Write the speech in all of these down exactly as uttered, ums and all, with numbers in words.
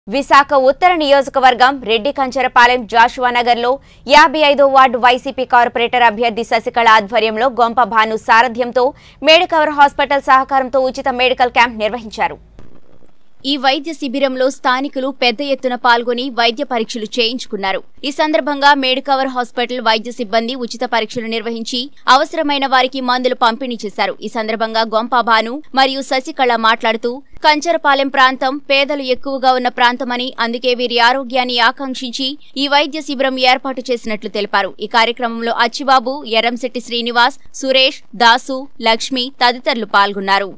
విశాఖ ఉత్తర నియోజకవర్గం రెడ్డి కంచరపాలెం జాషువా నగర్లో యాభై ఐదో వార్డు వైసీపీ కార్పొరేటర్ అభ్యర్థి శశికళ ఆధ్వర్యంలో గొంప భాను సారథ్యంతో మేడికవర్ హాస్పిటల్ సహకారంతో ఉచిత మెడికల్ క్యాంప్ నిర్వహించారు. ఈ వైద్య శిబిరంలో స్థానికులు పెద్ద ఎత్తున పాల్గొని వైద్య పరీక్షలు చేయించుకున్నారు. ఈ సందర్భంగా మేడికవర్ హాస్పిటల్ వైద్య సిబ్బంది ఉచిత పరీక్షలు నిర్వహించి అవసరమైన వారికి మందులు పంపిణీ చేశారు. ఈ సందర్భంగా గొంప భాను మరియు శశికళ మాట్లాడుతూ కంచరపాలెం ప్రాంతం పేదలు ఎక్కువగా ఉన్న ప్రాంతమని, అందుకే వీరి ఆరోగ్యాన్ని ఆకాంక్షించి ఈ వైద్య శిబిరం ఏర్పాటు చేసినట్లు తెలిపారు. ఈ కార్యక్రమంలో అచ్చిబాబు, ఎర్రంశెట్టి శ్రీనివాస్, సురేష్, దాసు, లక్ష్మి తదితరులు పాల్గొన్నారు.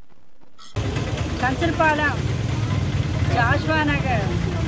కంచరపాలెం జాషువా నగర్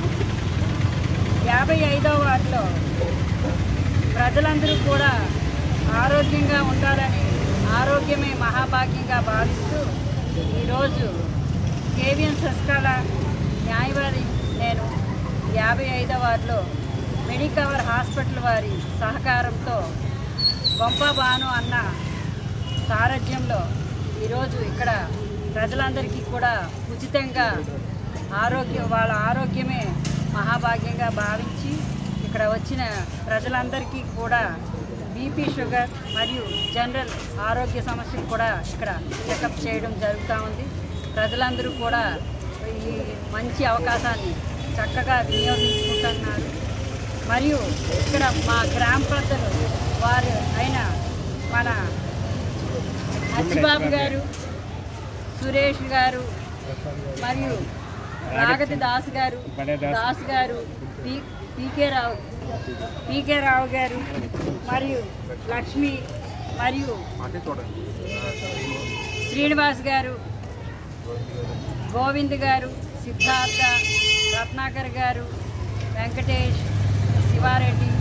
యాభై ఐదో వార్డులో ప్రజలందరూ కూడా ఆరోగ్యంగా ఉండాలని, ఆరోగ్యమే మహాభాగ్యంగా భావిస్తూ ఈరోజు కేవీఎన్ శశికళ న్యాయవాది నేను యాభై ఐదో వార్డులో మెడికవర్ హాస్పిటల్ వారి సహకారంతో గొంప భాను అన్న సారథ్యంలో ఈరోజు ఇక్కడ ప్రజలందరికీ కూడా ఉచితంగా ఆరోగ్యం వాళ్ళ ఆరోగ్యమే మహాభాగ్యంగా భావించి ఇక్కడ వచ్చిన ప్రజలందరికీ కూడా బీపీ, షుగర్ మరియు జనరల్ ఆరోగ్య సమస్యలు కూడా ఇక్కడ చెకప్ చేయడం జరుగుతూ ఉంది. ప్రజలందరూ కూడా ఈ మంచి అవకాశాన్ని చక్కగా వినియోగించుకుంటున్నారు. మరియు ఇక్కడ మా గ్రామ పెద్దలు వారు అయిన మన అచ్చిబాబు గారు, సురేష్ గారు మరియు రాగతి దాస్ గారు దాస్ గారు పీ పీకే రావు పీకే రావు గారు మరియు లక్ష్మి మరియు శ్రీనివాస్ గారు, గోవింద్ గారు, సిద్ధార్థ, రత్నాకర్ గారు, వెంకటేష్, శివారెడ్డి,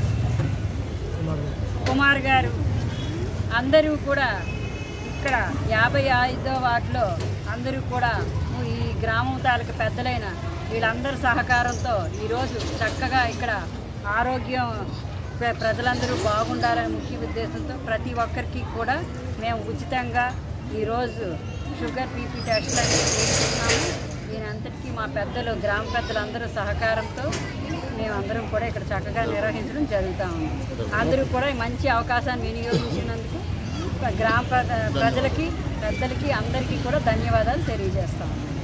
కుమార్ గారు అందరూ కూడా ఇక్కడ యాభై ఐదో వార్డులో అందరూ కూడా ఈ గ్రామం తాలూకు పెద్దలైన వీళ్ళందరి సహకారంతో ఈరోజు చక్కగా ఇక్కడ ఆరోగ్యం ప్రజలందరూ బాగుండాలనే ముఖ్య ఉద్దేశంతో ప్రతి ఒక్కరికి కూడా మేము ఉచితంగా ఈరోజు షుగర్, బీపీ టెస్టులు అనేవి చేస్తున్నాము. దీనంతటికీ మా పెద్దలు, గ్రామ పెద్దలందరూ సహకారంతో మేమందరం కూడా ఇక్కడ చక్కగా నిర్వహించడం జరుగుతూ ఉంది. అందరూ కూడా మంచి అవకాశాన్ని వినియోగించినందుకు గ్రామ ప్రజలకి, పెద్దలకి అందరికీ కూడా ధన్యవాదాలు తెలియజేస్తాము.